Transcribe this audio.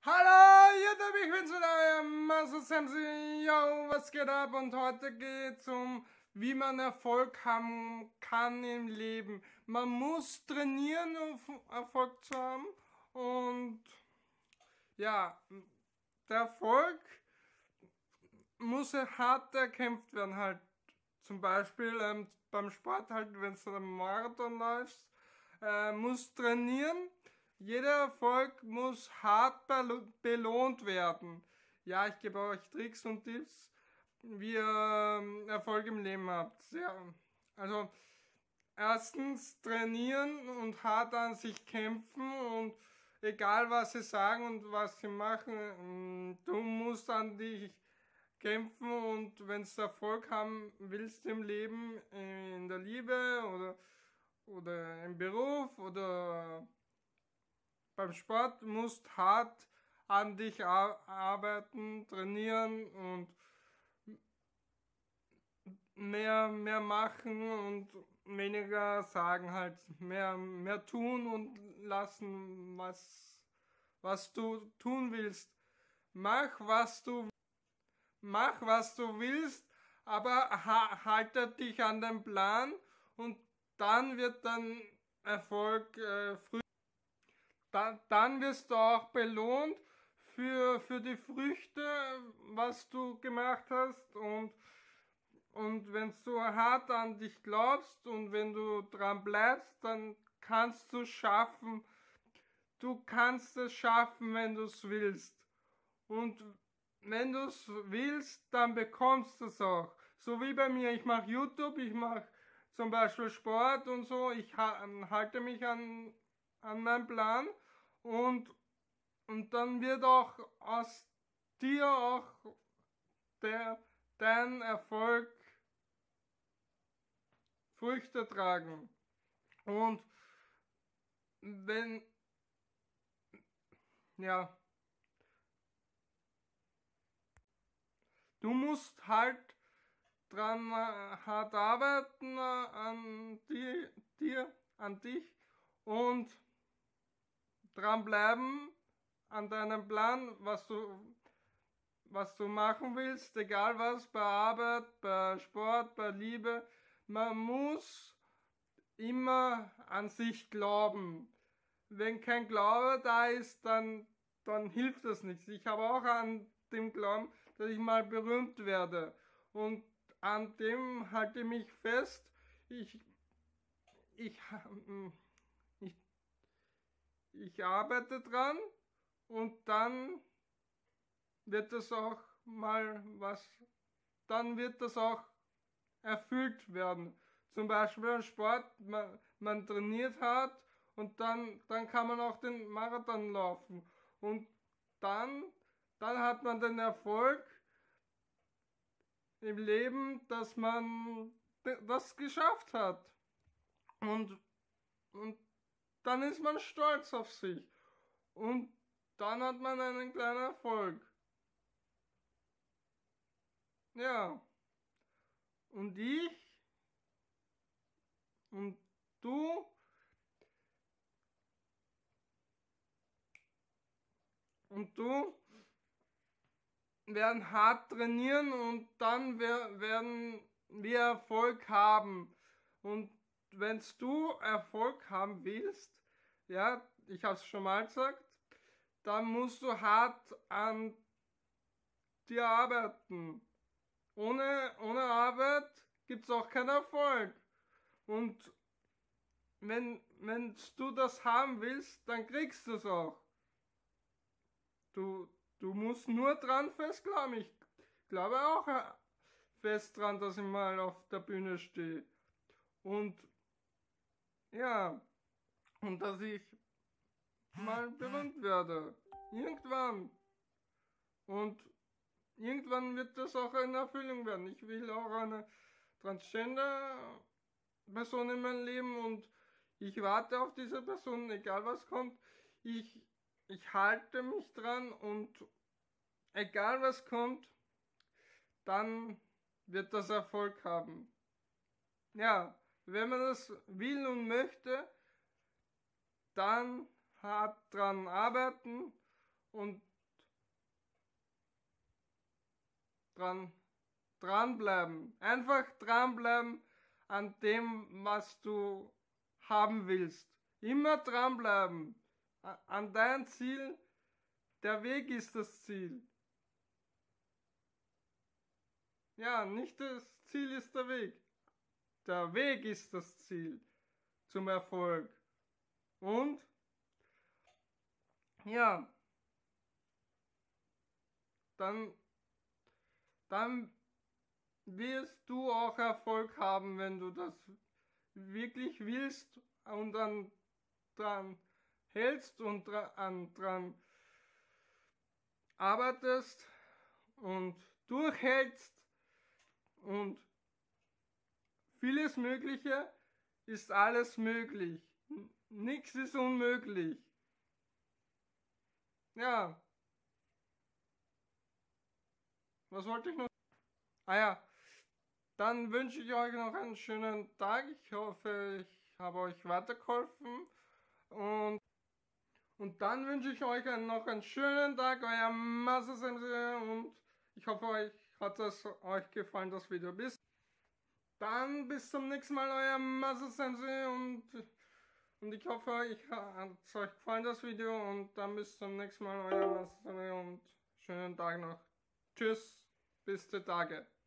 Hallo, YouTube, ich bin's wieder, euer Master Samsi. Yo, was geht ab? Und heute geht's um, wie man Erfolg haben kann im Leben. Man muss trainieren, um Erfolg zu haben. Und ja, der Erfolg muss hart erkämpft werden, halt. Zum Beispiel beim Sport, halt, wenn du einen Marathon läufst, musst trainieren. Jeder Erfolg muss hart belohnt werden. Ja, ich gebe euch Tricks und Tipps, wie ihr Erfolg im Leben habt. Ja, also erstens trainieren und hart an sich kämpfen und egal was sie sagen und was sie machen, du musst an dich kämpfen und wenn du Erfolg haben willst im Leben, in der Liebe oder im Beruf oder beim Sport, musst hart an dich arbeiten, trainieren und mehr machen und weniger sagen, halt mehr tun und lassen, was du tun willst. Mach was du willst, aber halte dich an den Plan und dann wird dein Erfolg dann wirst du auch belohnt für die Früchte, was du gemacht hast und wenn du hart an dich glaubst und wenn du dran bleibst, dann kannst du schaffen. Du kannst es schaffen, wenn du es willst. Und wenn du es willst, dann bekommst du es auch. So wie bei mir, ich mache YouTube, ich mache zum Beispiel Sport und so, ich halte mich an meinen Plan und, und dann wird auch aus dir auch dein Erfolg Früchte tragen. Und wenn, ja, du musst halt dran hart arbeiten an an dich und dranbleiben an deinem Plan, was du machen willst, egal was, bei Arbeit, bei Sport, bei Liebe. Man muss immer an sich glauben. Wenn kein Glaube da ist, dann hilft das nichts. Ich habe auch an dem Glauben, dass ich mal berühmt werde. Und an dem halte ich mich fest. Ich, ich, ich, ich arbeite dran und dann wird das auch mal was, dann wird das auch erfüllt werden. Zum Beispiel im Sport, man trainiert hart und dann kann man auch den Marathon laufen. Und dann, dann hat man den Erfolg im Leben, dass man das geschafft hat. Und, und dann ist man stolz auf sich. Und dann hat man einen kleinen Erfolg. Ja, und ich und du und du werden hart trainieren und dann werden wir Erfolg haben. Und wenn du Erfolg haben willst, ja, ich habe es schon mal gesagt, dann musst du hart an dir arbeiten. Ohne Arbeit gibt es auch keinen Erfolg. Und wenn du das haben willst, dann kriegst du es auch. Du musst nur dran fest glauben. Ich glaube auch fest dran, dass ich mal auf der Bühne stehe. Und ja, und dass ich mal berühmt werde. Irgendwann. Und irgendwann wird das auch eine Erfüllung werden. Ich will auch eine Transgender-Person in meinem Leben und ich warte auf diese Person, egal was kommt. Ich, ich halte mich dran und egal was kommt, dann wird das Erfolg haben. Ja, wenn man das will und möchte, dann hart dran arbeiten und dranbleiben. Einfach dranbleiben an dem, was du haben willst. Immer dranbleiben. An dein Ziel. Der Weg ist das Ziel. Ja, nicht das Ziel ist der Weg. Der Weg ist das Ziel zum Erfolg. Und ja, dann wirst du auch Erfolg haben, wenn du das wirklich willst und dann dran hältst und dran arbeitest und durchhältst und vieles Mögliche ist alles möglich. Nichts ist unmöglich. Ja, was wollte ich noch? Ah ja, dann wünsche ich euch noch einen schönen Tag. Ich hoffe, ich habe euch weitergeholfen. Und dann wünsche ich euch noch einen schönen Tag, euer Mastersemse, und ich hoffe, euch hat euch gefallen, das Video. Bis zum nächsten Mal, euer Mastersemse, und ich hoffe, euch hat euch gefallen, das Video, und dann bis zum nächsten Mal, euer Mastersemse, und schönen Tag noch. Tschüss, bis die Tage.